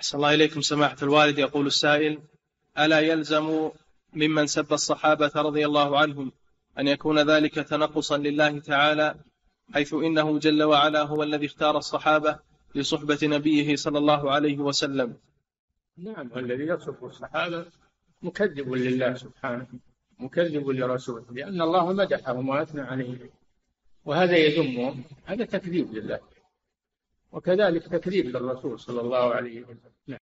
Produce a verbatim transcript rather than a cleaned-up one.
أحسن الله إليكم سماحة الوالد. يقول السائل: ألا يلزم ممن سب الصحابة رضي الله عنهم أن يكون ذلك تنقصا لله تعالى، حيث إنه جل وعلا هو الذي اختار الصحابة لصحبة نبيه صلى الله عليه وسلم؟ نعم، الذي يصف الصحابة مكذب لله سبحانه، مكذب لرسوله، لأن الله مدحهم وأثنى عليهم، وهذا يذمهم، هذا تكذيب لله، وكذلك تكذيب للرسول صلى الله عليه وسلم.